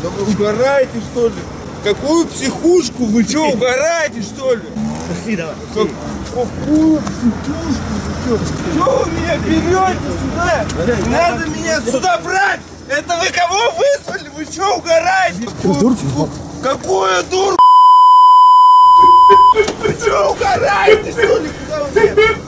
Да вы угораете, что ли? Какую психушку? Вы что, угораете, что ли? Пошли, давай. Какую психушку? Вы что вы меня берете сюда? Надо меня сюда брать! Это вы кого вызвали? Вы что, угораете? Какую дур? Вы что, угораете, что ли? Куда вы меня?